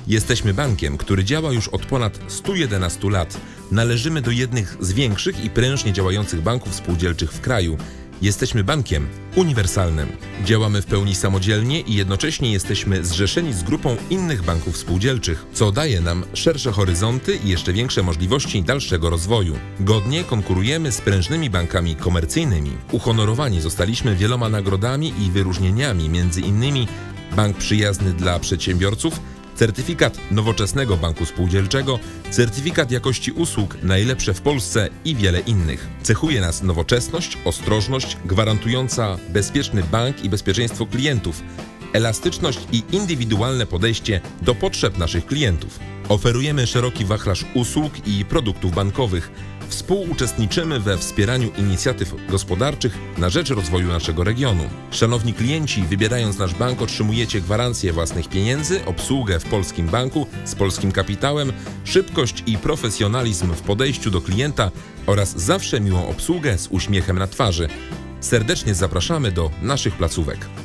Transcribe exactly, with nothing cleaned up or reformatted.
Jesteśmy bankiem, który działa już od ponad stu jedenastu lat. Należymy do jednych z większych i prężnie działających banków spółdzielczych w kraju. Jesteśmy bankiem uniwersalnym. Działamy w pełni samodzielnie i jednocześnie jesteśmy zrzeszeni z grupą innych banków spółdzielczych, co daje nam szersze horyzonty i jeszcze większe możliwości dalszego rozwoju. Godnie konkurujemy z prężnymi bankami komercyjnymi. Uhonorowani zostaliśmy wieloma nagrodami i wyróżnieniami, między innymi Bank Przyjazny dla Przedsiębiorców, certyfikat Nowoczesnego Banku Spółdzielczego, certyfikat jakości usług najlepsze w Polsce i wiele innych. Cechuje nas nowoczesność, ostrożność, gwarantująca bezpieczny bank i bezpieczeństwo klientów, elastyczność i indywidualne podejście do potrzeb naszych klientów. Oferujemy szeroki wachlarz usług i produktów bankowych. Współuczestniczymy we wspieraniu inicjatyw gospodarczych na rzecz rozwoju naszego regionu. Szanowni klienci, wybierając nasz bank, otrzymujecie gwarancję własnych pieniędzy, obsługę w polskim banku z polskim kapitałem, szybkość i profesjonalizm w podejściu do klienta oraz zawsze miłą obsługę z uśmiechem na twarzy. Serdecznie zapraszamy do naszych placówek.